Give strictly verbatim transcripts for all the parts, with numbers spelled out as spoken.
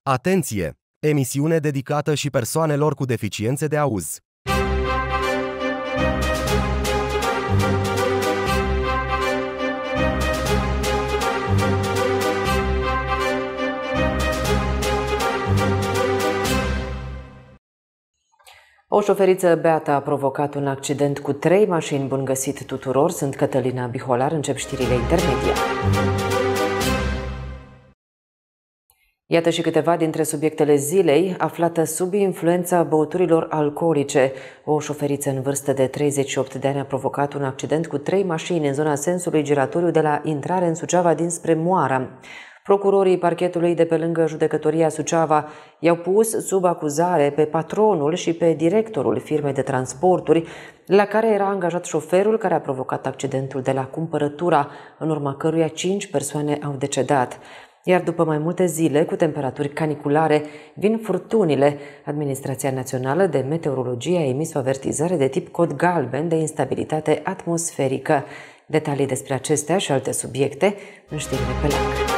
Atenție! Emisiune dedicată și persoanelor cu deficiențe de auz. O șoferiță beată a provocat un accident cu trei mașini. Bun găsit tuturor, sunt Cătălina Biholar, încep știrile intermedia. Iată și câteva dintre subiectele zilei. Aflată sub influența băuturilor alcoolice, o șoferiță în vârstă de treizeci și opt de ani a provocat un accident cu trei mașini în zona sensului giratoriu de la intrare în Suceava dinspre Moara. Procurorii parchetului de pe lângă Judecătoria Suceava i-au pus sub acuzare pe patronul și pe directorul firmei de transporturi la care era angajat șoferul care a provocat accidentul de la Cumpărătura, în urma căruia cinci persoane au decedat. Iar după mai multe zile cu temperaturi caniculare, vin furtunile. Administrația Națională de Meteorologie a emis o avertizare de tip cod galben de instabilitate atmosferică. Detalii despre acestea și alte subiecte în știrile pe larg.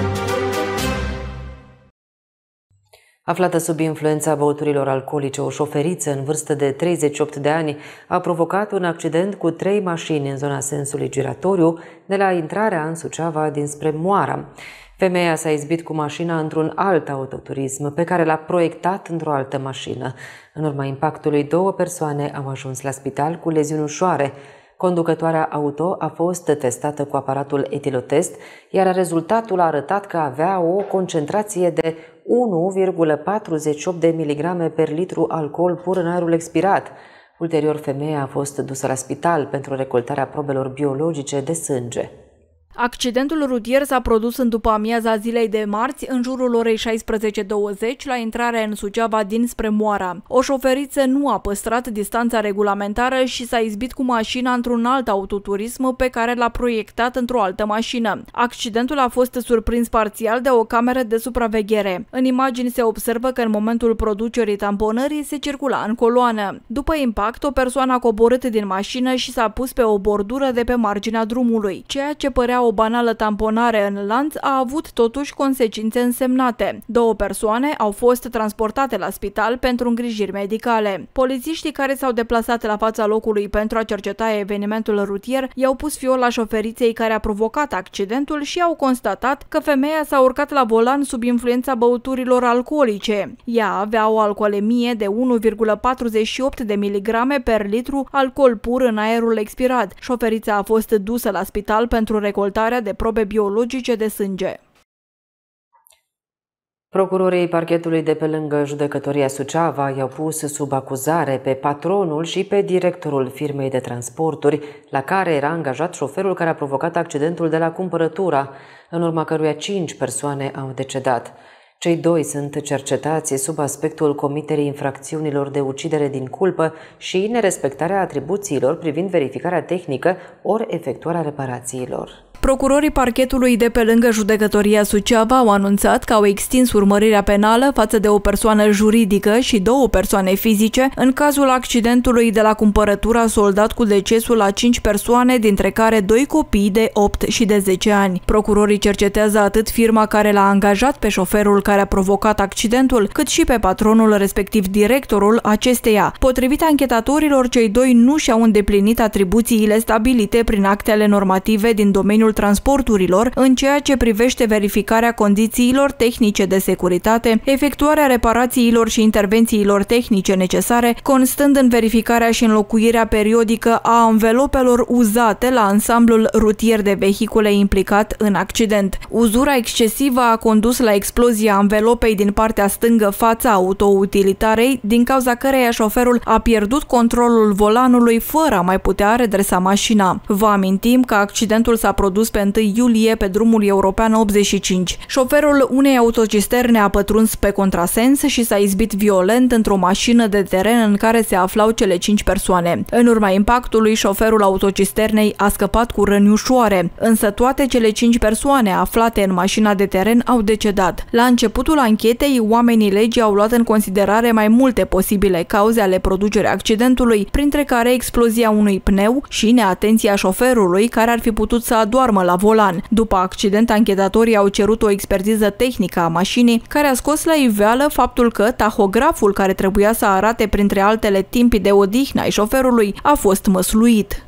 Aflată sub influența băuturilor alcoolice, o șoferiță în vârstă de treizeci și opt de ani a provocat un accident cu trei mașini în zona sensului giratoriu de la intrarea în Suceava dinspre Moara. Femeia s-a izbit cu mașina într-un alt autoturism pe care l-a proiectat într-o altă mașină. În urma impactului, două persoane au ajuns la spital cu leziuni ușoare. Conducătoarea auto a fost testată cu aparatul etilotest, iar rezultatul a arătat că avea o concentrație de unu virgulă patruzeci și opt de miligrame per litru alcool pur în aerul expirat. Ulterior, femeia a fost dusă la spital pentru recoltarea probelor biologice de sânge. Accidentul rutier s-a produs în după amiaza zilei de marți, în jurul orei șaisprezece douăzeci, la intrarea în Suceava dinspre Moara. O șoferiță nu a păstrat distanța regulamentară și s-a izbit cu mașina într-un alt autoturism pe care l-a proiectat într-o altă mașină. Accidentul a fost surprins parțial de o cameră de supraveghere. În imagini se observă că în momentul producerii tamponării se circula în coloană. După impact, o persoană a coborât din mașină și s-a pus pe o bordură de pe marginea drumului, ceea ce părea o banală tamponare în lanț a avut totuși consecințe însemnate. Două persoane au fost transportate la spital pentru îngrijiri medicale. Polițiștii care s-au deplasat la fața locului pentru a cerceta evenimentul rutier i-au pus fiol la șoferiței care a provocat accidentul și au constatat că femeia s-a urcat la volan sub influența băuturilor alcoolice. Ea avea o alcoolemie de unu virgulă patruzeci și opt de miligrame per litru alcool pur în aerul expirat. Șoferița a fost dusă la spital pentru recoltarea de probe biologice de sânge. Procurorii parchetului de pe lângă Judecătoria Suceava i-au pus sub acuzare pe patronul și pe directorul firmei de transporturi la care era angajat șoferul care a provocat accidentul de la Cumpărătura, în urma căruia cinci persoane au decedat. Cei doi sunt cercetați sub aspectul comiterii infracțiunilor de ucidere din culpă și nerespectarea atribuțiilor privind verificarea tehnică ori efectuarea reparațiilor. Procurorii parchetului de pe lângă Judecătoria Suceava au anunțat că au extins urmărirea penală față de o persoană juridică și două persoane fizice în cazul accidentului de la Cumpărătura soldat cu decesul a cinci persoane, dintre care doi copii de opt și de zece ani. Procurorii cercetează atât firma care l-a angajat pe șoferul care a provocat accidentul, cât și pe patronul, respectiv directorul acesteia. Potrivit anchetatorilor, cei doi nu și-au îndeplinit atribuțiile stabilite prin actele normative din domeniul transporturilor în ceea ce privește verificarea condițiilor tehnice de securitate, efectuarea reparațiilor și intervențiilor tehnice necesare, constând în verificarea și înlocuirea periodică a anvelopelor uzate la ansamblul rutier de vehicule implicat în accident. Uzura excesivă a condus la explozia anvelopei din partea stângă fața autoutilitarei, din cauza căreia șoferul a pierdut controlul volanului fără a mai putea redresa mașina. Vă amintim că accidentul s-a produs pe întâi iulie pe drumul european optzeci și cinci. Șoferul unei autocisterne a pătruns pe contrasens și s-a izbit violent într-o mașină de teren în care se aflau cele cinci persoane. În urma impactului, șoferul autocisternei a scăpat cu răni ușoare, însă toate cele cinci persoane aflate în mașina de teren au decedat. La începutul anchetei, oamenii legii au luat în considerare mai multe posibile cauze ale producerii accidentului, printre care explozia unui pneu și neatenția șoferului, care ar fi putut să adoarmă armă la volan. După accident, anchetatorii au cerut o expertiză tehnică a mașinii, care a scos la iveală faptul că tahograful care trebuia să arate printre altele timpii de odihnă ai șoferului a fost măsluit.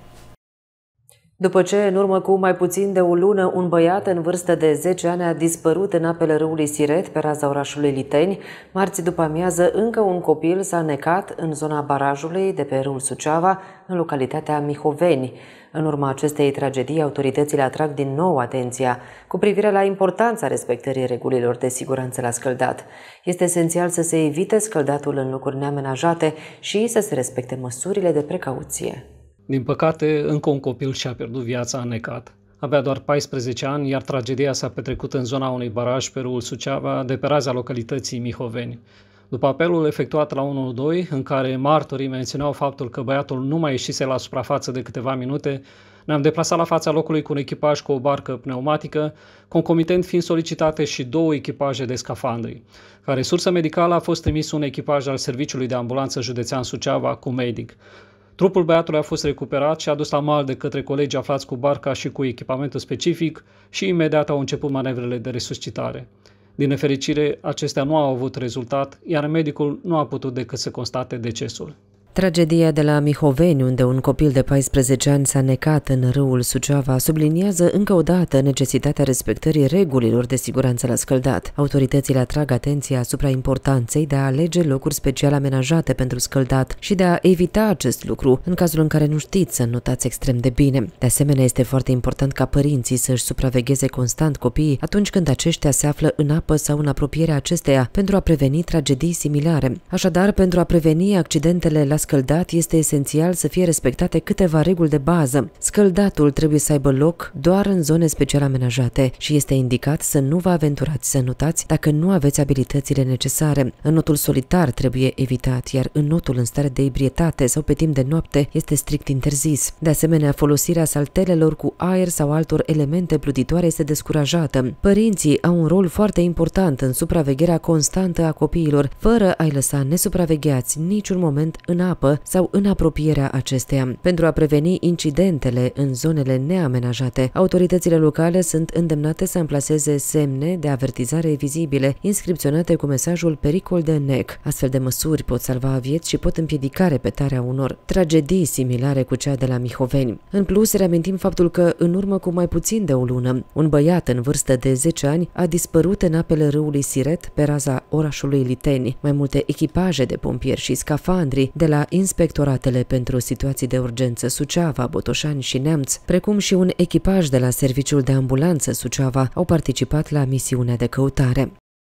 După ce, în urmă cu mai puțin de o lună, un băiat în vârstă de zece ani a dispărut în apele râului Siret, pe raza orașului Liteni, marți după amiază încă un copil s-a necat în zona barajului de pe râul Suceava, în localitatea Mihoveni. În urma acestei tragedii, autoritățile atrag din nou atenția cu privire la importanța respectării regulilor de siguranță la scăldat. Este esențial să se evite scăldatul în locuri neamenajate și să se respecte măsurile de precauție. Din păcate, încă un copil și-a pierdut viața necat. Avea doar paisprezece ani, iar tragedia s-a petrecut în zona unui baraj pe râul Suceava, de pe raza localității Mihoveni. După apelul efectuat la unu unu doi, în care martorii menționau faptul că băiatul nu mai ieșise la suprafață de câteva minute, ne-am deplasat la fața locului cu un echipaj cu o barcă pneumatică, concomitent fiind solicitate și două echipaje de scafandri. Ca resursă medicală a fost trimis un echipaj al Serviciului de Ambulanță Județean Suceava cu medic. Trupul băiatului a fost recuperat și adus la mal de către colegii aflați cu barca și cu echipamentul specific și imediat au început manevrele de resuscitare. Din nefericire, acestea nu au avut rezultat, iar medicul nu a putut decât să constate decesul. Tragedia de la Mihoveni, unde un copil de paisprezece ani s-a necat în râul Suceava, subliniază încă o dată necesitatea respectării regulilor de siguranță la scăldat. Autoritățile atrag atenția asupra importanței de a alege locuri special amenajate pentru scăldat și de a evita acest lucru în cazul în care nu știți să notați extrem de bine. De asemenea, este foarte important ca părinții să-și supravegheze constant copiii atunci când aceștia se află în apă sau în apropierea acesteia pentru a preveni tragedii similare. Așadar, pentru a preveni accidentele la scăldat, este esențial să fie respectate câteva reguli de bază. Scăldatul trebuie să aibă loc doar în zone special amenajate și este indicat să nu vă aventurați să notați dacă nu aveți abilitățile necesare. Înnotul solitar trebuie evitat, iar înnotul în stare de ebrietate sau pe timp de noapte este strict interzis. De asemenea, folosirea saltelelor cu aer sau altor elemente plutitoare este descurajată. Părinții au un rol foarte important în supravegherea constantă a copiilor, fără a-i lăsa nesupravegheați niciun moment în apă sau în apropierea acesteia. Pentru a preveni incidentele în zonele neamenajate, autoritățile locale sunt îndemnate să amplaseze semne de avertizare vizibile, inscripționate cu mesajul pericol de nec. Astfel de măsuri pot salva vieți și pot împiedica repetarea unor tragedii similare cu cea de la Mihoveni. În plus, reamintim faptul că, în urmă cu mai puțin de o lună, un băiat în vârstă de zece ani a dispărut în apele râului Siret, pe raza orașului Liteni. Mai multe echipaje de pompieri și scafandri de la Inspectoratele pentru Situații de Urgență Suceava, Botoșani și Neamț, precum și un echipaj de la Serviciul de Ambulanță Suceava, au participat la misiunea de căutare.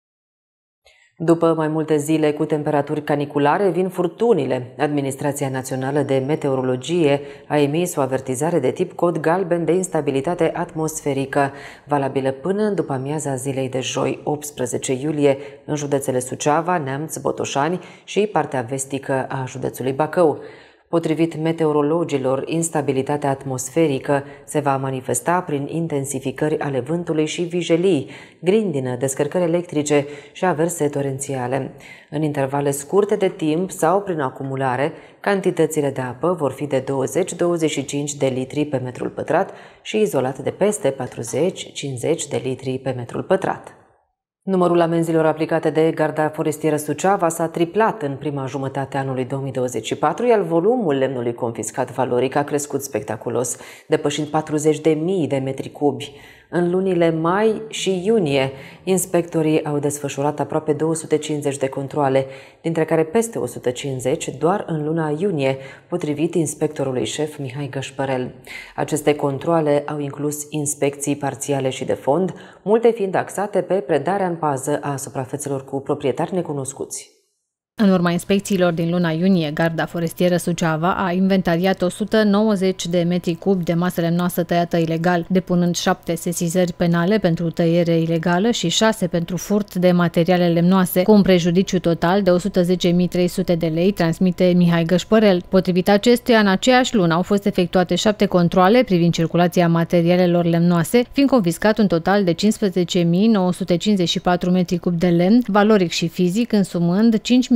După mai multe zile cu temperaturi caniculare, vin furtunile. Administrația Națională de Meteorologie a emis o avertizare de tip cod galben de instabilitate atmosferică, valabilă până în după amiaza zilei de joi, optsprezece iulie, în județele Suceava, Neamț, Botoșani și partea vestică a județului Bacău. Potrivit meteorologilor, instabilitatea atmosferică se va manifesta prin intensificări ale vântului și vijelii, grindină, descărcări electrice și averse torențiale. În intervale scurte de timp sau prin acumulare, cantitățile de apă vor fi de douăzeci - douăzeci și cinci de litri pe metrul pătrat și izolate de peste patruzeci - cincizeci de litri pe metrul pătrat. Numărul amenzilor aplicate de Garda Forestieră Suceava s-a triplat în prima jumătate a anului două mii douăzeci și patru, iar volumul lemnului confiscat valoric a crescut spectaculos, depășind patruzeci de mii de metri cubi. În lunile mai și iunie, inspectorii au desfășurat aproape două sute cincizeci de controale, dintre care peste o sută cincizeci doar în luna iunie, potrivit inspectorului șef Mihai Gășpărel. Aceste controale au inclus inspecții parțiale și de fond, multe fiind axate pe predarea în pază a suprafețelor cu proprietari necunoscuți. În urma inspecțiilor din luna iunie, Garda Forestieră Suceava a inventariat o sută nouăzeci de metri cubi de masă lemnoasă tăiată ilegal, depunând șapte sesizări penale pentru tăiere ilegală și șase pentru furt de materiale lemnoase, cu un prejudiciu total de o sută zece mii trei sute de lei, transmite Mihai Gășpărel. Potrivit acestuia, în aceeași lună au fost efectuate șapte controale privind circulația materialelor lemnoase, fiind confiscat un total de cincisprezece mii nouă sute cincizeci și patru metri cubi de lemn, valoric și fizic, însumând cinci milioane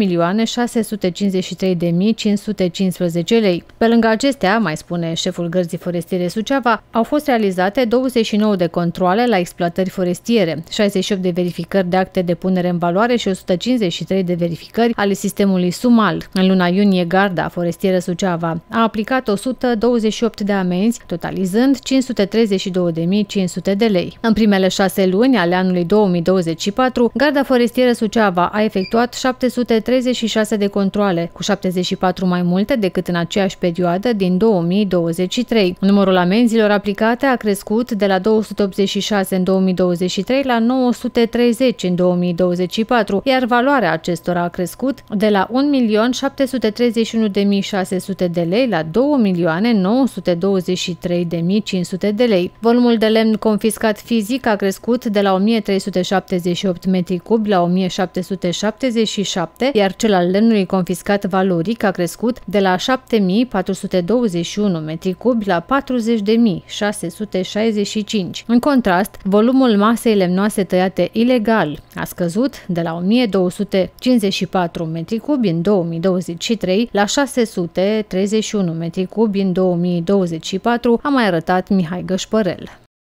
milioane șase sute cincizeci și trei de mii cinci sute cincisprezece lei. Pe lângă acestea, mai spune șeful Gărzii Forestiere Suceava, au fost realizate douăzeci și nouă de controale la exploatări forestiere, șaizeci și opt de verificări de acte de punere în valoare și o sută cincizeci și trei de verificări ale sistemului SUMAL. În luna iunie, Garda Forestieră Suceava a aplicat o sută douăzeci și opt de amenzi, totalizând cinci sute treizeci și două de mii cinci sute de lei. În primele șase luni ale anului două mii douăzeci și patru, Garda Forestieră Suceava a efectuat șapte sute treizeci și șase de controale, cu șaptezeci și patru mai multe decât în aceeași perioadă din două mii douăzeci și trei. Numărul amenzilor aplicate a crescut de la două sute optzeci și șase în două mii douăzeci și trei la nouă sute treizeci în două mii douăzeci și patru, iar valoarea acestora a crescut de la un milion șapte sute treizeci și unu de mii șase sute de lei la două milioane nouă sute douăzeci și trei de mii cinci sute de lei. Volumul de lemn confiscat fizic a crescut de la o mie trei sute șaptezeci și opt metri cubi la o mie șapte sute șaptezeci și șapte, iar cel al lemnului confiscat valoric a crescut de la șapte mii patru sute douăzeci și unu metri cubi la patruzeci de mii șase sute șaizeci și cinci. În contrast, volumul masei lemnoase tăiate ilegal a scăzut de la o mie două sute cincizeci și patru metri cubi în două mii douăzeci și trei la șase sute treizeci și unu metri cubi în două mii douăzeci și patru, a mai arătat Mihai Gășpărel.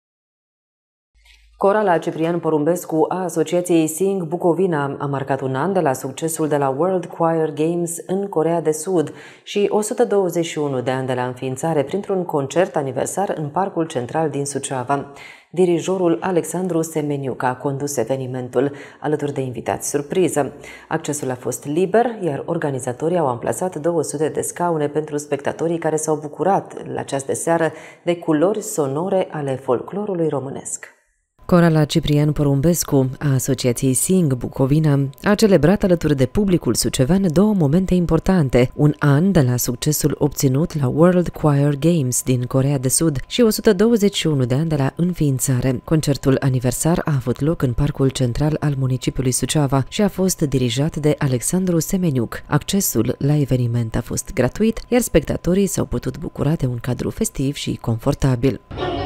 Corala Ciprian Porumbescu a Asociației Sing Bucovina a marcat un an de la succesul de la World Choir Games în Coreea de Sud și o sută douăzeci și unu de ani de la înființare printr-un concert aniversar în Parcul Central din Suceava. Dirijorul Alexandru Semeniuc a condus evenimentul alături de invitați surpriză. Accesul a fost liber, iar organizatorii au amplasat două sute de scaune pentru spectatorii care s-au bucurat la această seară de culori sonore ale folclorului românesc. Corala Ciprian Porumbescu a Asociației Sing Bucovina a celebrat alături de publicul sucevean două momente importante, un an de la succesul obținut la World Choir Games din Coreea de Sud și o sută douăzeci și unu de ani de la înființare. Concertul aniversar a avut loc în Parcul Central al municipiului Suceava și a fost dirijat de Alexandru Semeniuc. Accesul la eveniment a fost gratuit, iar spectatorii s-au putut bucura de un cadru festiv și confortabil.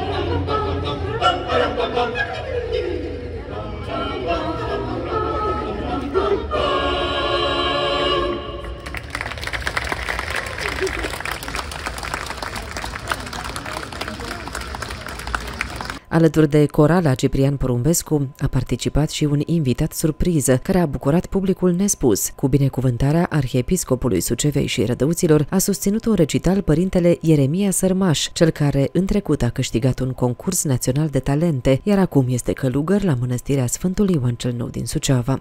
Alături de Corala Ciprian Porumbescu a participat și un invitat surpriză care a bucurat publicul nespus. Cu binecuvântarea arhiepiscopului Sucevei și Rădăuților a susținut un recital părintele Ieremia Sărmaș, cel care în trecut a câștigat un concurs național de talente, iar acum este călugăr la mănăstirea Sfântul Ioan cel Nou din Suceava.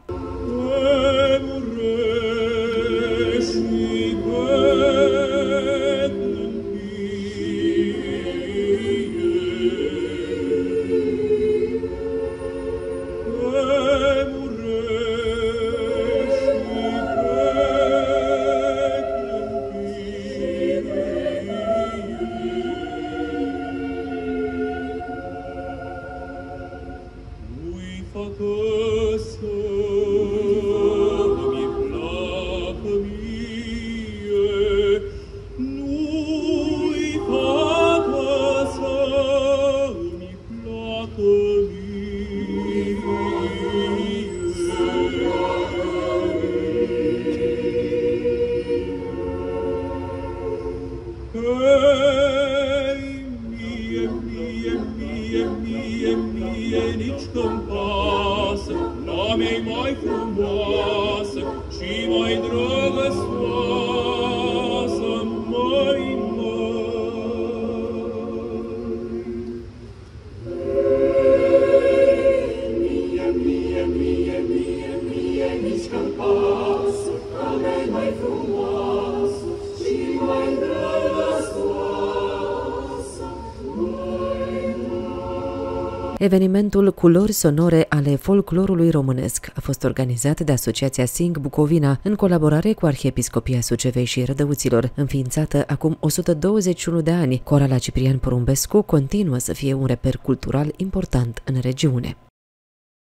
Evenimentul Culori sonore ale folclorului românesc a fost organizat de Asociația Sing Bucovina în colaborare cu Arhiepiscopia Sucevei și Rădăuților. Înființată acum o sută douăzeci și unu de ani, Corala Ciprian Porumbescu continuă să fie un reper cultural important în regiune.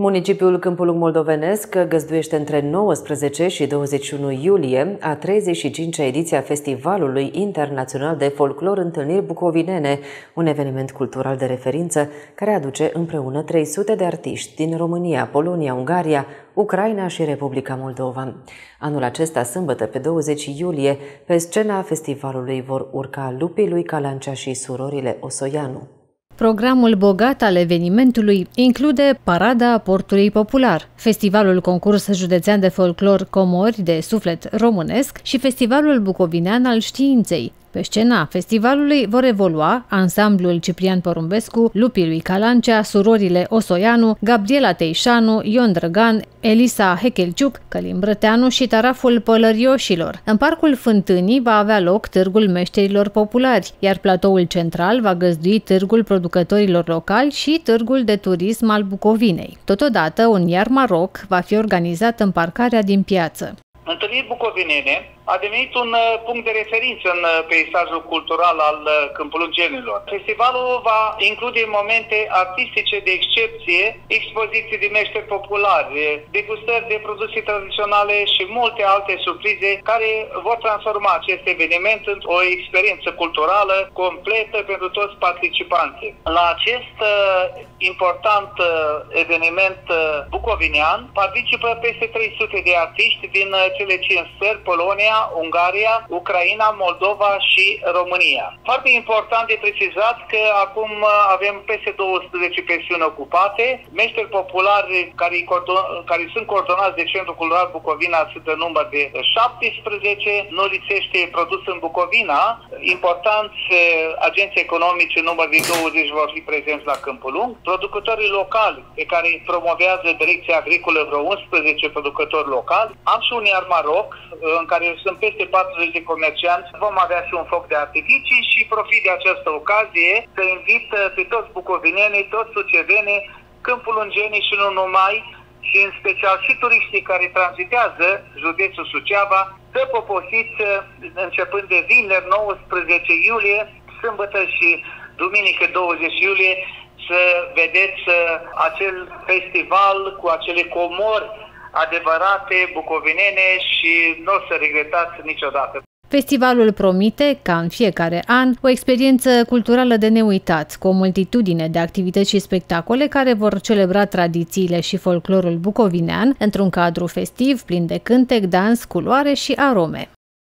Municipiul Câmpul Lung moldovenesc găzduiește între nouăsprezece și douăzeci și unu iulie a treizeci și cincea ediție a Festivalului Internațional de Folclor Întâlniri Bucovinene, un eveniment cultural de referință care aduce împreună trei sute de artiști din România, Polonia, Ungaria, Ucraina și Republica Moldova. Anul acesta, sâmbătă, pe douăzeci iulie, pe scena festivalului vor urca Lupii lui Calancea și surorile Osoianu. Programul bogat al evenimentului include Parada Portului Popular, Festivalul Concurs Județean de Folclor Comori de Suflet Românesc și Festivalul Bucovinean al Științei. Pe scena festivalului vor evolua ansamblul Ciprian Porumbescu, Lupii lui Calancea, surorile Osoianu, Gabriela Teișanu, Ion Drăgan, Elisa Hechelciuc, Călim Brăteanu și Taraful Pălărioșilor. În Parcul Fântânii va avea loc Târgul Meșterilor Populari, iar platoul central va găzdui Târgul Producătorilor Locali și Târgul de Turism al Bucovinei. Totodată, un iar Maroc va fi organizat în parcarea din piață. Întâlniri bucovinene a devenit un punct de referință în peisajul cultural al câmpulungenilor. Festivalul va include momente artistice de excepție, expoziții de meșteri populari, degustări de produse tradiționale și multe alte surprize care vor transforma acest eveniment într-o experiență culturală completă pentru toți participanții. La acest important eveniment bucovinean participă peste trei sute de artiști din cele cinci țări, Polonia, Ungaria, Ucraina, Moldova și România. Foarte important de precizat că acum avem peste douăsprezece pensiuni ocupate. Meșteri populari care, care sunt coordonați de Centrul Cultural Bucovina sunt în număr de șaptesprezece. Nu lipsește produs în Bucovina. Importanți agenți economici în număr de douăzeci vor fi prezenți la Câmpul Lung. Producătorii locali pe care îi promovează Direcția Agricolă, vreo unsprezece producători locali. Am și un iar Maroc în care sunt peste patruzeci de comercianți. Vom avea și un foc de artificii și profit de această ocazie să invit pe toți bucovinenii, toți sucevenii, câmpulungenii și nu numai, și în special și turiștii care tranzitează județul Suceava, să poposiți începând de vineri nouăsprezece iulie, sâmbătă și duminică douăzeci iulie, să vedeți acel festival cu acele comori adevărate bucovinene și nu o să regretați niciodată. Festivalul promite, ca în fiecare an, o experiență culturală de neuitat, cu o multitudine de activități și spectacole care vor celebra tradițiile și folclorul bucovinean într-un cadru festiv, plin de cântec, dans, culoare și arome.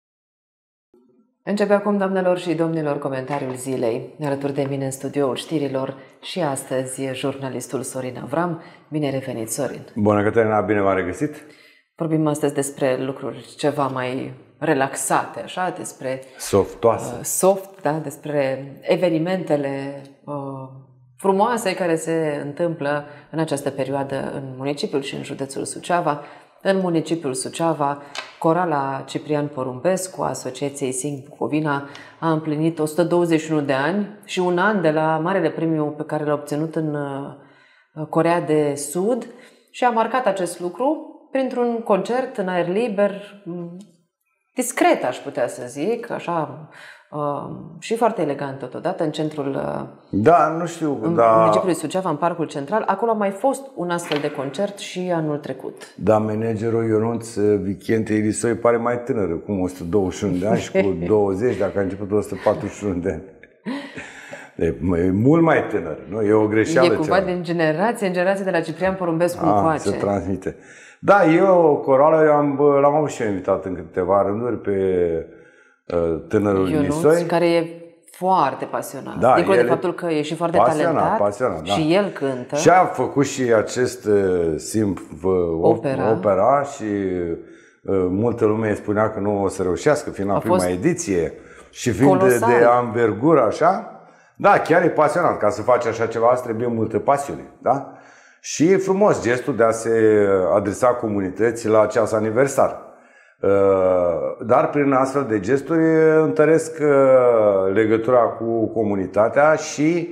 Începe acum, doamnelor și domnilor, comentariul zilei. Alături de mine în studioul știrilor și astăzi jurnalistul Sorin Avram. Bine revenit, Sorin! Bună, Cătălina, bine v-am regăsit! Vorbim astăzi despre lucruri ceva mai relaxate, așa, despre... Softoase. Uh, soft, da, despre evenimentele uh, frumoase care se întâmplă în această perioadă în municipiul și în județul Suceava. În municipiul Suceava, Corala Ciprian Porumbescu, Asociației Sing Bucovina, a împlinit o sută douăzeci și unu de ani și un an de la marele premiu pe care l-a obținut în Coreea de Sud și a marcat acest lucru printr-un concert în aer liber, discret, aș putea să zic, așa, Uh, și foarte elegant totodată, în centrul uh, da, nu știu, în da, municipiului Suceava, în Parcul Central. Acolo a mai fost un astfel de concert și anul trecut. Da, managerul Ionuț Vichente Irisoi pare mai tânără, cum o sută douăzeci și unu de ani și cu douăzeci, dacă a început o sută patruzeci și unu de ani. E mult mai tânăr, nu? E o greșeală. E cumva ceva. Din generație în generație de la Ciprian Porumbescu a, încoace. Se transmite. Da, eu, Corala, eu am, l-am avut și eu invitat în câteva rânduri pe tânărul Irisoi, care e foarte pasionat. Da, dincolo de faptul că e și foarte pasionat, talentat pasionat, da. și el cântă. Și a făcut și acest uh, simp uh, opera. opera și uh, multă lume spunea că nu o să reușească, fiind la prima ediție și fiind de, de anvergură așa. Da, chiar e pasionat. Ca să faci așa ceva, îți trebuie multă pasiune, da? Și e frumos gestul de a se adresa comunității la acest aniversar. Dar prin astfel de gesturi întăresc legătura cu comunitatea și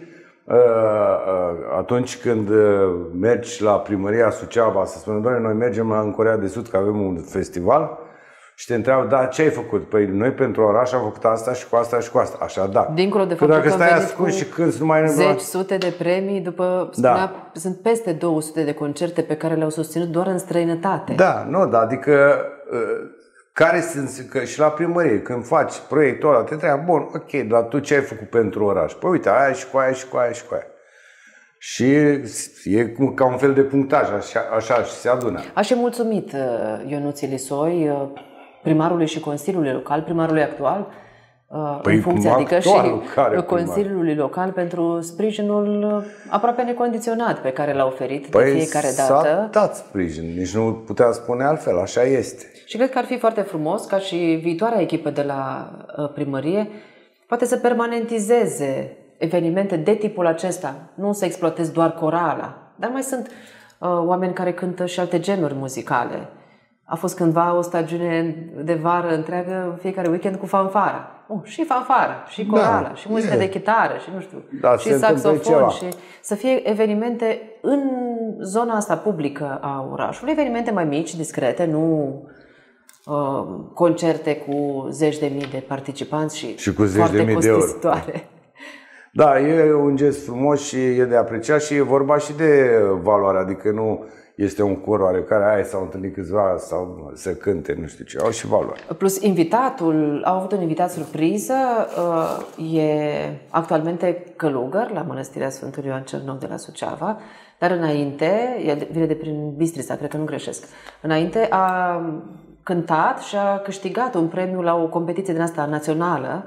atunci când mergi la primăria Suceava să spunem, doamne, noi mergem în Coreea de Sud că avem un festival și te întreabă, da, ce ai făcut? Păi noi pentru oraș am făcut asta și cu asta și cu asta. Așa, da. Dincolo de faptul că dacă stai ascuns și cânti numai... zeci, sute de premii, după, spunea, da. Sunt peste două sute de concerte pe care le-au susținut doar în străinătate. Da, nu, da, adică... Care sunt, că și la primărie, când faci proiectul ăla, te întreabă, bun, ok, dar tu ce ai făcut pentru oraș? Păi uite, aia și cu aia și cu aia și cu aia. Și e ca un fel de punctaj, așa, așa și se adună. Aș fi mulțumit Ionuț Ilisoi, primarului și consiliului local, primarului actual, păi în funcție, adică și Consiliului Local pentru sprijinul aproape necondiționat pe care l-a oferit păi de fiecare dată. S-a dat sprijin, nici nu putea spune altfel, așa este. Și cred că ar fi foarte frumos ca și viitoarea echipă de la primărie poate să permanentizeze evenimente de tipul acesta, nu să exploatezi doar corala, dar mai sunt uh, oameni care cântă și alte genuri muzicale. A fost cândva o stagiune de vară întreagă, fiecare weekend cu fanfara. Oh, și fanfara, și corala, da, și muzică e. de chitară, și nu știu, da, și saxofon. Și să fie evenimente în zona asta publică a orașului, evenimente mai mici, discrete, nu uh, concerte cu zeci de mii de participanți și, și cu zeci de mii de euro. Da, e un gest frumos și e de apreciat și e vorba și de valoare, adică nu este un cor oarecare, aia s-au întâlnit câțiva sau să cânte, nu știu ce, au și valoare. Plus invitatul, au avut un invitat surpriză, e actualmente călugăr la Mănăstirea Sfântului Ioan cel Nou de la Suceava, dar înainte, el vine de prin Bistrița, cred că nu greșesc, înainte a cântat și a câștigat un premiu la o competiție din asta națională.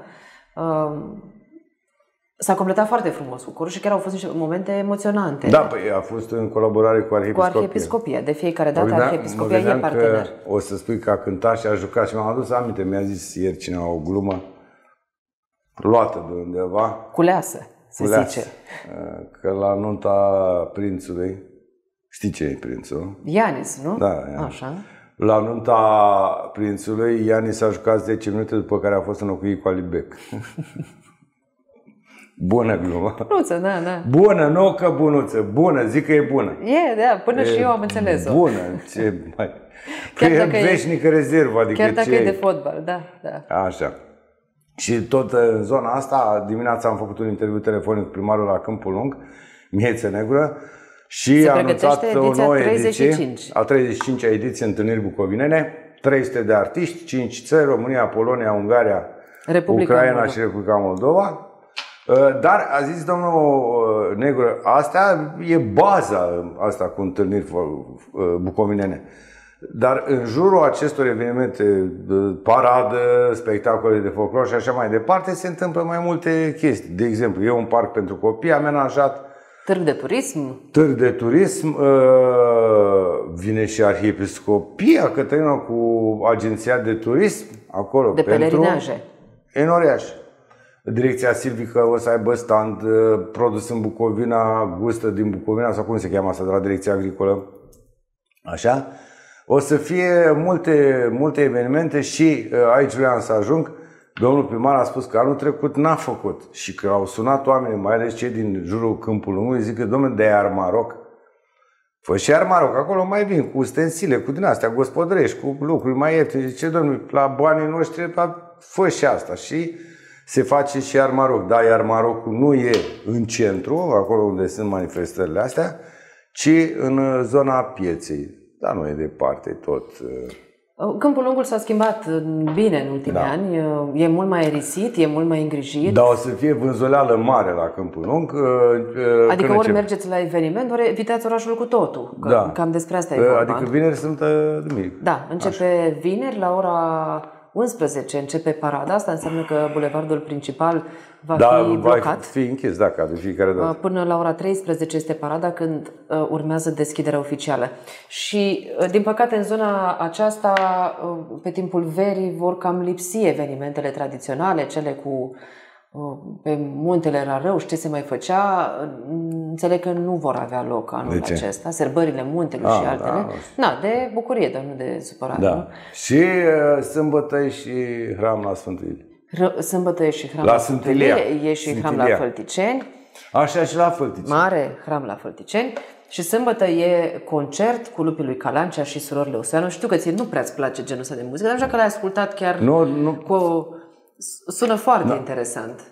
S-a completat foarte frumos cu corul și chiar au fost niște momente emoționante. Da, păi a fost în colaborare cu Arhiepiscopia. Cu Arhiepiscopia. De fiecare dată Arhiepiscopia e partener. O să spui că a cântat și a jucat și m-am adus aminte. Mi-a zis ieri cineva o glumă luată de undeva. Culeasă, se Culeasă, zice. Că la nunta prințului, știi ce e prințul? Ianis, nu? Da, Ianis. Așa. La nunta prințului, Ianis a jucat zece minute, după care a fost înlocuit cu Alibec. Bună glumă. Bunuță, da, da. Bună, nu că bunuță, bună, zic că e bună. E, da, până e și eu am înțeles-o. Bună, ce mai... Că e veșnică rezervă, adică chiar dacă ce... e de fotbal, da, da. Așa. Și tot în zona asta, dimineața am făcut un interviu telefonic cu primarul la Câmpul Lung, Mihai Negură, și a anunțat o nouă ediție, a treizeci și cincea ediție Întâlniri Bucovinene, trei sute de artiști, cinci țări, România, Polonia, Ungaria, Republica Ucraina Moldova. Și Republica Moldova. Dar a zis domnul Negură, asta e baza asta cu întâlniri bucovinene. Dar în jurul acestor evenimente, paradă, spectacole de folclor și așa mai departe, se întâmplă mai multe chestii. De exemplu, e un parc pentru copii amenajat. Târg de turism. Târg de turism. Vine și Arhiepiscopia Cătălina cu agenția de turism acolo. De pelerinaje. Enoriaș. Direcția silvică o să aibă stand, produs în Bucovina, gustă din Bucovina, sau cum se cheamă asta de la Direcția Agricolă. Așa. O să fie multe, multe evenimente și aici vreau să ajung. Domnul primar a spus că anul trecut n-a făcut și că au sunat oamenii, mai ales cei din jurul Câmpului Lungului, zic că domnule, de Armaroc. Fă și Armaroc, acolo mai vin cu ustensile, cu din astea gospodărești, cu lucruri mai ieftine. Zice, domnule, la banii noștri, fă și asta. Și se face și Armaroc. Da, Armarocul nu e în centru, acolo unde sunt manifestările astea, ci în zona pieței. Dar nu e departe tot. Câmpul Lungul s-a schimbat bine în ultimii da. ani. E mult mai aerisit, e mult mai îngrijit. Dar o să fie vânzoleală mare la Câmpul Lung. Adică ori încep... mergeți la eveniment, ori evitați orașul cu totul. Că da. Cam despre asta e vorba. Adică vineri sunt duminică. Da, începe Așa. vineri la ora unsprezece începe parada. Asta înseamnă că bulevardul principal va da, fi blocat. Va fi închis, da, ca de fiecare dată. Până la ora treisprezece este parada, când uh, urmează deschiderea oficială. Și, uh, din păcate, în zona aceasta, uh, pe timpul verii, vor cam lipsi evenimentele tradiționale, cele cu uh, pe Muntele Rarău și ce se mai făcea. Înțeleg că nu vor avea loc anul acesta, sărbările Muntelui ah, și altele. Da, Na, de bucurie, dar nu de supărare. Da. Și uh, sâmbătă și hram la Sfântul Ilie. Sâmbătă e și hram la, la Sfântul Ilie, e și hram la Fălticeni. Așa și la Fălticeni. Mare hram la Fălticeni. Și sâmbătă e concert cu Lupii lui Calancea și surorile Osoianu. Știu că ție nu prea-ți place genul ăsta de muzică, dar nu știu că l-ai ascultat chiar nu, nu. cu o... Sună foarte da. interesant.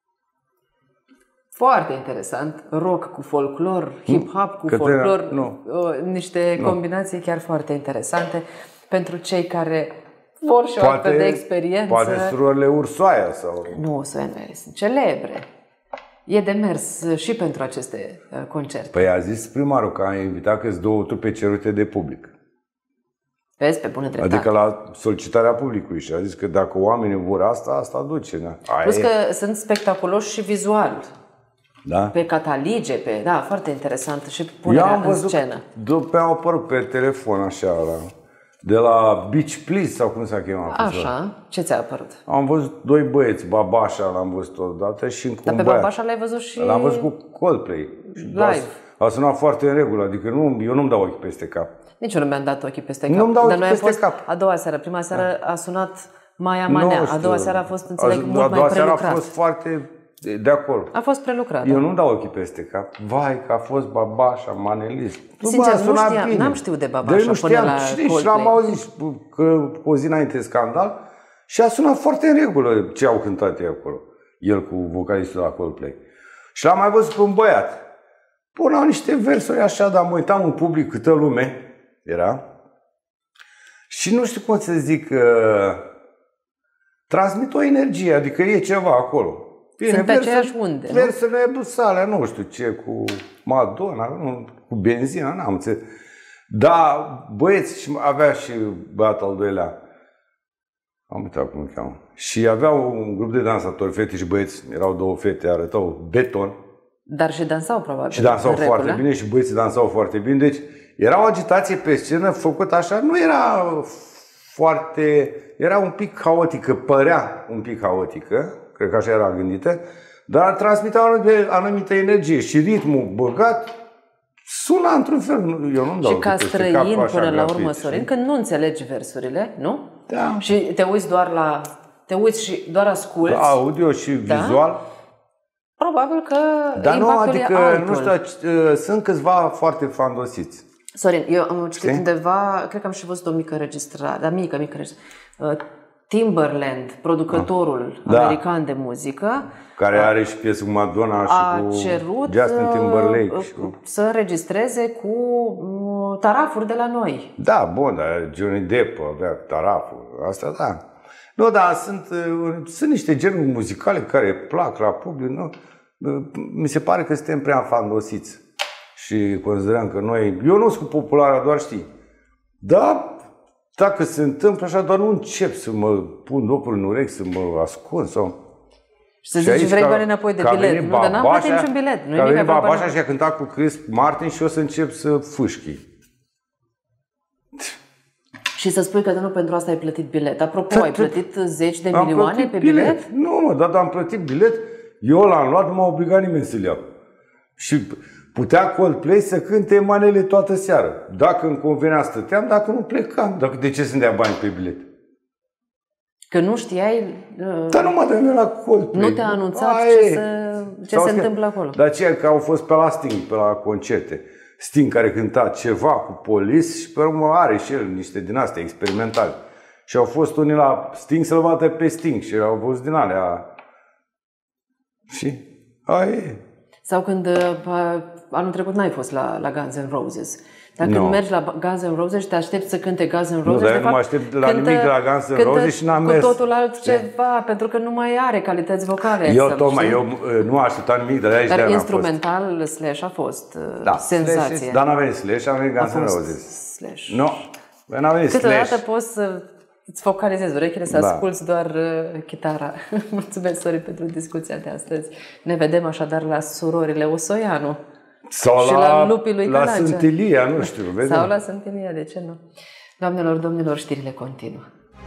Foarte interesant. Rock cu folclor, hip-hop cu Cătălina, folclor, nu. niște nu. combinații chiar foarte interesante pentru cei care vor și o altfel de experiență. Poate surorile Ursoaia sau... Nu, Osoianu sunt celebre. E de mers și pentru aceste concerte. Păi a zis primarul că a invitat că-s două trupe cerute de public. Vezi, pe bună dreptate. Adică la solicitarea publicului și a zis că dacă oamenii vor asta, asta duce. Da? Plus că sunt spectaculoși și vizual. Da? Pe catalige, pe... Da, foarte interesant și punerea în scenă. După au apărut pe telefon așa, la, de la Beach Please sau cum s-a chemat. Așa, ce ți-a apărut? Am văzut doi băieți, Babașa l-am văzut odată și încă Dar un pe băiat. Babașa l-ai văzut și... L-am văzut cu Coldplay. Live. A, a sunat foarte în regulă, adică nu, eu nu-mi dau ochii peste cap. Nici eu nu mi-am dat ochii peste cap. Nu-mi dau ochii Dar noi peste fost cap. A doua seară, prima seară a sunat Maia Manea, a doua seară a fost, înțeleg, a, mult a mai doua seară prelucrat. a fost foarte de acolo. A fost prelucrat. Eu da. nu-mi dau ochii peste cap. Vai, că a fost Babașa, Manelist. Sincer, nu știam, n-am știut de Babașa până la Coldplay. Și l-am auzit că o zi înainte scandal și a sunat foarte în regulă ce au cântat ei acolo. El cu vocalistul la Coldplay. Și l-am mai văzut pe un băiat. Puneau niște versuri așa, dar mă uitam în public câtă lume era. Și nu știu cum să zic, uh, transmit o energie, adică e ceva acolo. Bine, sunt pe aceeași unde, versurile sale, nu știu ce, cu Madonna, nu, cu benzină, n-am înțeles. Dar băieți, și avea și băiatul al doilea, am uitat cum îl cheamă, și avea un grup de dansatori, fete și băieți, erau două fete, arătau beton. Dar și dansau probabil. Și dansau foarte regulă. bine și băieții dansau foarte bine, deci era o agitație pe scenă făcută așa, nu era foarte, era un pic haotică, părea un pic haotică, cred că așa era gândită, dar transmitea o anumită energie și ritmul băgat suna într-un fel. Eu nu-mi dau și ca străin până la urmă, Sorin, și... când nu înțelegi versurile, nu? Da. Și te uiți doar la... Te uiți și doar asculți. Da, audio și da? vizual. Probabil că dar nu, adică, e altul. nu știu, sunt câțiva foarte fandosiți. Sorin, eu am citit undeva, cred că am și văzut o mică registrare, dar mică, mică registrare. Timbaland, producătorul da. american de muzică, care are și piese cu Madonna și cu cerut Justin Timberlake să înregistreze cu tarafuri de la noi. Da, bun, dar Johnny Depp avea tarafuri, asta da. Nu, dar sunt, sunt niște genuri muzicale care plac la public, nu? Mi se pare că suntem prea fandosiți și considerăm că noi, eu nu sunt populară, doar știi, dar dacă se întâmplă așa, doar nu încep să mă pun locul în urechi, să mă ascund sau... Și să zici, vrei bani înapoi de bilet. Nu, dar n-am plătit niciun bilet. Că a venit Babașa și a cântat cu Chris Martin și eu să încep să fâșchi. Și să spui că nu pentru asta ai plătit bilet. Apropo, ai plătit zeci de milioane pe bilet? Nu, mă, dar am plătit bilet. Eu l-am luat, nu m-a obligat nimeni să-l iau. Și putea Coldplay să cânte manele toată seara. Dacă îmi convenea, stăteam, dacă nu plecam. Dacă de ce să-mi dea bani pe bilet? Că nu știai... Uh, dar nu mă dă la Coldplay. Nu te-a anunțat A, ce, se, ce se întâmplă acolo. Dar ce că au fost pe la Sting, pe la concerte. Sting care cânta ceva cu Police și pe urmă are și el niște din astea experimentale. Și au fost unii la Sting să-l vadă pe Sting și au fost din alea. Și aia e. Sau când uh, anul trecut n-ai fost la, la Guns N' Roses. Dar când no. mergi la Guns N' Roses și te aștepți să cânte Guns N' Roses, nu, dar de eu nu mă aștept la cântă, nimic de la Guns N' Roses și n-am mers. Cu totul altceva, pentru că nu mai are calități vocale. Eu tocmai, eu nu așteptam nimic de la aici. Dar instrumental Slash a fost da, senzație. Slash, dar n-a venit Slash, a venit Guns N' Roses. Slash. Nu, n-a venit Slash. Câteodată poți să îți focalizezi urechile, să da. asculți doar uh, chitara. Mulțumesc, Sorin, pentru discuția de astăzi. Ne vedem așadar la surorile Osoianu. Sau și la, la Lupii lui la Calancea. Sântilia, nu știu. Vedem. Sau la Sântilia, de ce nu? Doamnelor, domnilor, știrile continuă.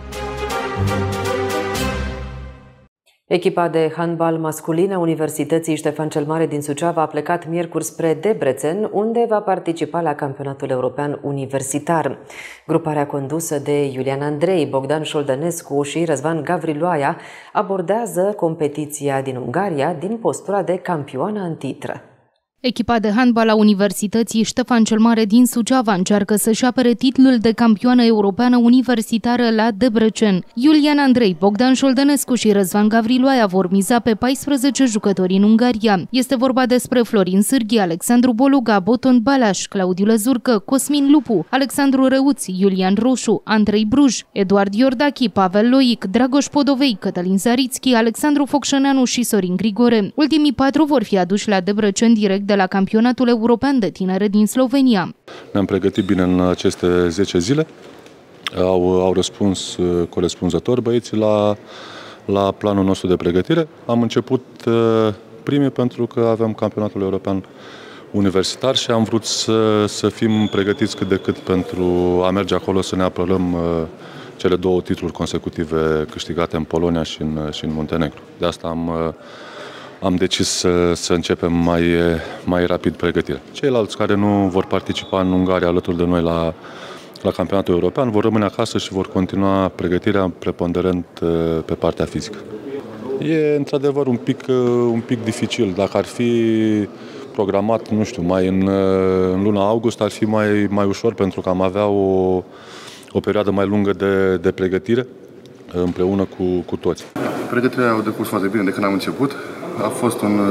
Echipa de handbal masculin a Universității Ștefan cel Mare din Suceava a plecat miercuri spre Debrecen, unde va participa la campionatul european universitar. Gruparea condusă de Iulian Andrei, Bogdan Șoldănescu și Răzvan Gavriloaia abordează competiția din Ungaria din postura de campioană în titră. Echipa de handbal a Universității Ștefan cel Mare din Suceava încearcă să-și apere titlul de campioană europeană universitară la Debrecen. Iulian Andrei, Bogdan Șoldănescu și Răzvan Gavriloaia vor miza pe paisprezece jucători în Ungaria. Este vorba despre Florin Sârghi, Alexandru Boluga, Boton Balaș, Claudiu Lăzurcă, Cosmin Lupu, Alexandru Răuț, Iulian Roșu, Andrei Bruj, Eduard Iordachi, Pavel Loic, Dragoș Podovei, Cătălin Zarițchi, Alexandru Focșăneanu și Sorin Grigore. Ultimii patru vor fi aduși la Debrecen direct de la Campionatul European de Tinere din Slovenia. Ne-am pregătit bine în aceste zece zile. Au, au răspuns corespunzător băieții la, la planul nostru de pregătire. Am început primii pentru că aveam Campionatul European Universitar și am vrut să, să fim pregătiți cât de cât pentru a merge acolo să ne apărăm cele două titluri consecutive câștigate în Polonia și în, și în Muntenegru. De asta am Am decis să, să începem mai, mai rapid pregătirea. Ceilalți care nu vor participa în Ungaria alături de noi la, la campionatul european vor rămâne acasă și vor continua pregătirea preponderent pe partea fizică. E într-adevăr un pic, un pic dificil. Dacă ar fi programat, nu știu, mai în, în luna august, ar fi mai, mai ușor pentru că am avea o, o perioadă mai lungă de, de pregătire împreună cu, cu toți. Pregătirea au decurs foarte bine de când am început. A fost un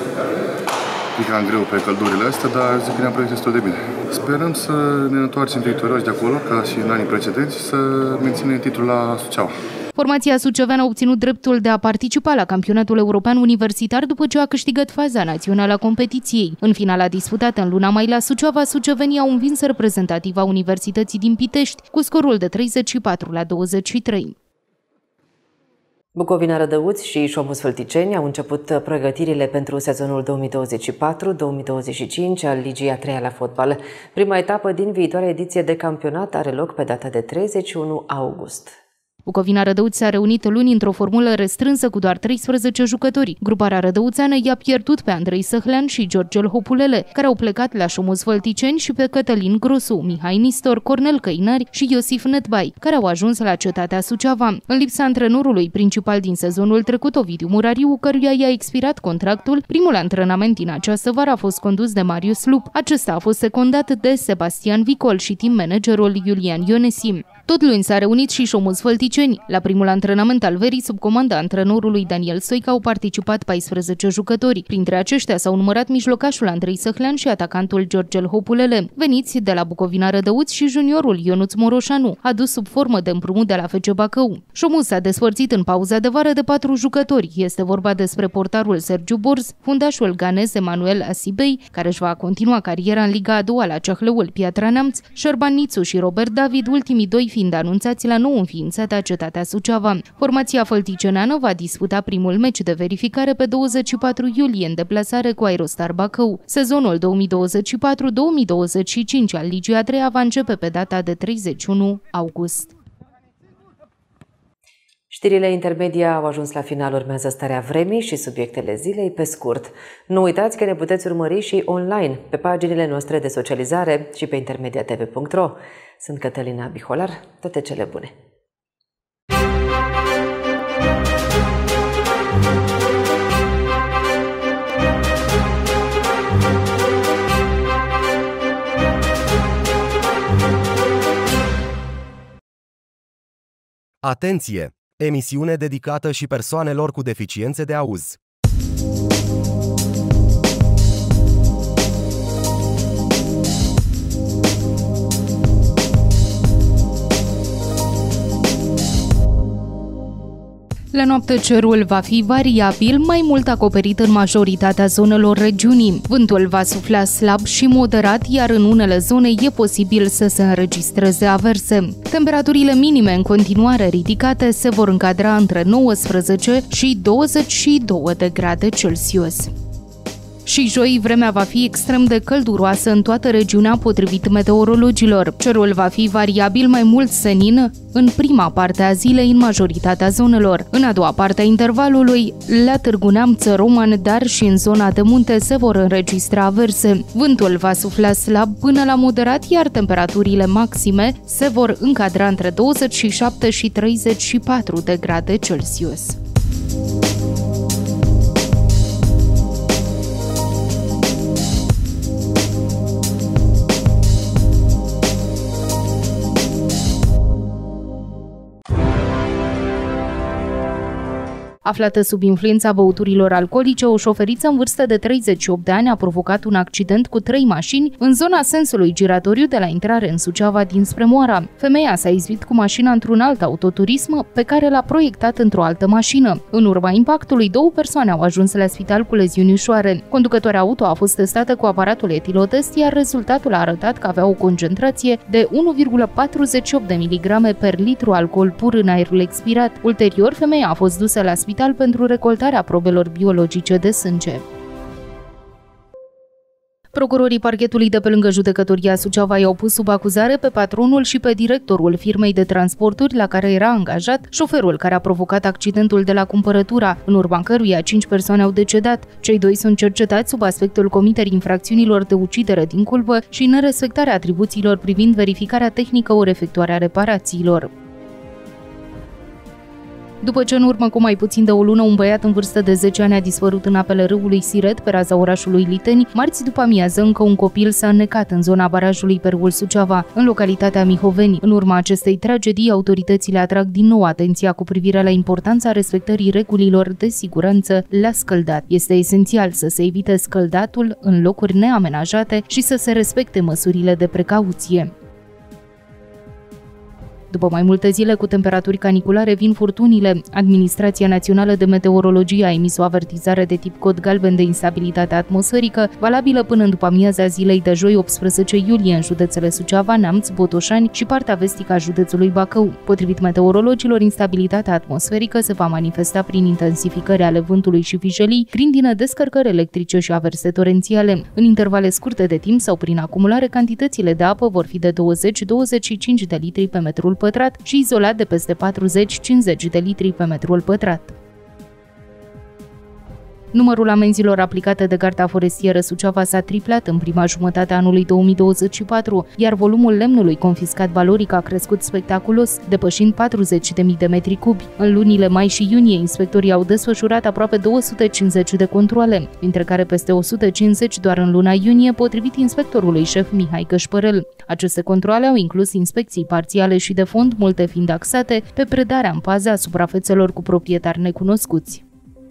pic cam greu pe căldurile astea, dar zic că ne-am pregătit destul de bine. Sperăm să ne întoarcem victorioși de acolo, ca și în anii precedenți, să menținem titlul la Suceava. Formația suceveană a obținut dreptul de a participa la Campionatul European Universitar după ce a câștigat faza națională a competiției. În finala disputată în luna mai la Suceava, sucevenii au învins reprezentativa Universității din Pitești cu scorul de treizeci și patru la douăzeci și trei. Bucovina Rădăuți și Șomuz Fălticeni au început pregătirile pentru sezonul două mii douăzeci și patru două mii douăzeci și cinci al Ligii a treia la fotbal. Prima etapă din viitoarea ediție de campionat are loc pe data de treizeci și unu august. Bucovina Rădăuți s-a reunit luni într-o formulă restrânsă cu doar treisprezece jucători. Gruparea rădăuțeană i-a pierdut pe Andrei Săhlean și Georgel Hopulele, care au plecat la Șomuz Fălticeni, și pe Cătălin Grosu, Mihai Nistor, Cornel Căinari și Iosif Netbai, care au ajuns la Cetatea Suceava. În lipsa antrenorului principal din sezonul trecut, Ovidiu Murariu, căruia i-a expirat contractul, primul antrenament din această vară a fost condus de Marius Lup. Acesta a fost secundat de Sebastian Vicol și team managerul Iulian Ionesim. Tot luni s-a reunit și Șomuz Fălticeni. La primul antrenament al verii, sub comanda antrenorului Daniel Soica, au participat paisprezece jucători. Printre aceștia s-au numărat mijlocașul Andrei Săhlean și atacantul Georgel Hopulele, veniți de la Bucovina Rădăuți, și juniorul Ionuț Moroșanu, adus sub formă de împrumut de la F C Bacău. Șomuz s-a despărțit în pauza de vară de patru jucători. Este vorba despre portarul Sergiu Borz, fundașul ganez Emanuel Asibei, care își va continua cariera în Liga a doua la Ceahlăul Piatra Neamț, Șerban Nițu și Robert David, ultimii doi fiind anunțați la nou înființata Cetatea Suceava. Formația fălticeneană va disputa primul meci de verificare pe douăzeci și patru iulie în deplasare cu Aerostar Bacău. Sezonul două mii douăzeci și patru două mii douăzeci și cinci al Ligii a treia va începe pe data de treizeci și unu august. Știrile intermedia au ajuns la final, urmează starea vremii și subiectele zilei pe scurt. Nu uitați că ne puteți urmări și online, pe paginile noastre de socializare și pe intermedia t v punct r o. Sunt Cătălina Biholar, toate cele bune! Atenție! Emisiune dedicată și persoanelor cu deficiențe de auz. La noapte cerul va fi variabil, mai mult acoperit în majoritatea zonelor regiunii. Vântul va sufla slab și moderat, iar în unele zone e posibil să se înregistreze averse. Temperaturile minime în continuare ridicate se vor încadra între nouăsprezece și douăzeci și două de grade Celsius. Și joi, vremea va fi extrem de călduroasă în toată regiunea, potrivit meteorologilor. Cerul va fi variabil, mai mult senin în prima parte a zilei în majoritatea zonelor. În a doua parte a intervalului, la Târgu Neamț, Roman, dar și în zona de munte se vor înregistra averse. Vântul va sufla slab până la moderat, iar temperaturile maxime se vor încadra între douăzeci și șapte și treizeci și patru de grade Celsius. Aflată sub influența băuturilor alcoolice, o șoferiță în vârstă de treizeci și opt de ani a provocat un accident cu trei mașini în zona sensului giratoriu de la intrare în Suceava dinspre Moara. Femeia s-a izbit cu mașina într-un alt autoturism pe care l-a proiectat într-o altă mașină. În urma impactului, două persoane au ajuns la spital cu leziuni ușoare. Conducătoarea auto a fost testată cu aparatul etilotest, iar rezultatul a arătat că avea o concentrație de unu virgulă patruzeci și opt de miligrame per litru alcool pur în aerul expirat. Ulterior, femeia a fost dusă la spital pentru recoltarea probelor biologice de sânge. Procurorii parchetului de pe lângă Judecătoria Suceava i-au pus sub acuzare pe patronul și pe directorul firmei de transporturi la care era angajat șoferul care a provocat accidentul de la Cumpărătura, în urma căruia cinci persoane au decedat. Cei doi sunt cercetați sub aspectul comiterii infracțiunilor de ucidere din culpă și nerespectarea atribuțiilor privind verificarea tehnică ori efectuarea reparațiilor. După ce în urmă cu mai puțin de o lună un băiat în vârstă de zece ani a dispărut în apele râului Siret, pe raza orașului Liteni, marți după amiază încă un copil s-a înnecat în zona barajului pe râul Suceava, în localitatea Mihoveni. În urma acestei tragedii, autoritățile atrag din nou atenția cu privire la importanța respectării regulilor de siguranță la scăldat. Este esențial să se evite scăldatul în locuri neamenajate și să se respecte măsurile de precauție. După mai multe zile cu temperaturi caniculare vin furtunile. Administrația Națională de Meteorologie a emis o avertizare de tip cod galben de instabilitate atmosferică, valabilă până în după amiaza zilei de joi optsprezece iulie în județele Suceava, Neamț, Botoșani și partea vestică a județului Bacău. Potrivit meteorologilor, instabilitatea atmosferică se va manifesta prin intensificări ale vântului și vijelii, grindină, descărcări electrice și averse torențiale. În intervale scurte de timp sau prin acumulare, cantitățile de apă vor fi de douăzeci - douăzeci și cinci de litri pe metrul pătrat și izolat de peste patruzeci - cincizeci de litri pe metrul pătrat. Numărul amenzilor aplicate de Garda Forestieră Suceava s-a triplat în prima jumătate a anului două mii douăzeci și patru, iar volumul lemnului confiscat valoric a crescut spectaculos, depășind patruzeci de mii de metri cubi. În lunile mai și iunie, inspectorii au desfășurat aproape două sute cincizeci de controale, dintre care peste o sută cincizeci doar în luna iunie, potrivit inspectorului șef Mihai Cășpărăl. Aceste controale au inclus inspecții parțiale și de fond, multe fiind axate pe predarea în pază a suprafețelor cu proprietari necunoscuți.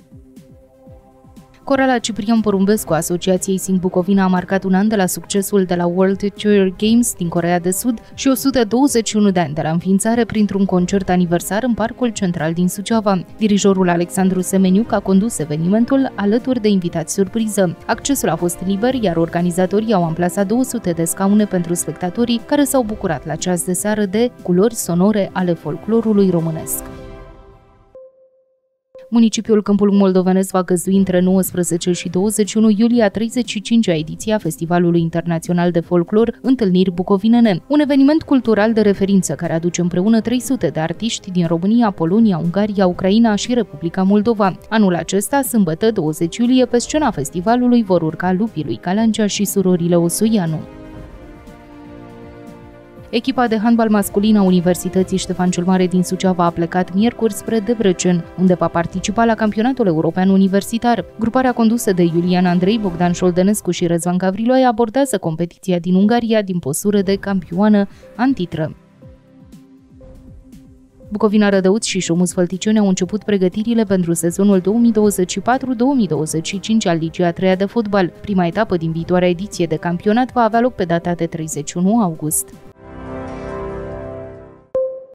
Corala Ciprian Porumbescu, Asociației Sing Bucovina, a marcat un an de la succesul de la World Tour Games din Coreea de Sud și o sută douăzeci și unu de ani de la înființare printr-un concert aniversar în Parcul Central din Suceava. Dirijorul Alexandru Semeniuc a condus evenimentul alături de invitați surpriză. Accesul a fost liber, iar organizatorii au amplasat două sute de scaune pentru spectatorii care s-au bucurat la ceas de seară de culori sonore ale folclorului românesc. Municipiul Câmpul Moldovenesc va găzdui între nouăsprezece și douăzeci și unu iulie a treizeci și cincea ediție a Festivalului Internațional de Folclor Întâlniri Bucovinene, un eveniment cultural de referință care aduce împreună trei sute de artiști din România, Polonia, Ungaria, Ucraina și Republica Moldova. Anul acesta, sâmbătă douăzeci iulie, pe scena festivalului vor urca Lupii lui Calancea și surorile Osoianu. Echipa de handbal masculin a Universității Ștefan cel Mare din Suceava a plecat miercuri spre Debrecen, unde va participa la campionatul european universitar. Gruparea condusă de Iulian Andrei, Bogdan Șoldenescu și Răzvan Gavriloae abordează competiția din Ungaria din postură de campioană antitră. Bucovina Rădăuți și Șomuz Fălticeni au început pregătirile pentru sezonul două mii douăzeci și patru două mii douăzeci și cinci al Ligii a treia de fotbal. Prima etapă din viitoarea ediție de campionat va avea loc pe data de treizeci și unu august.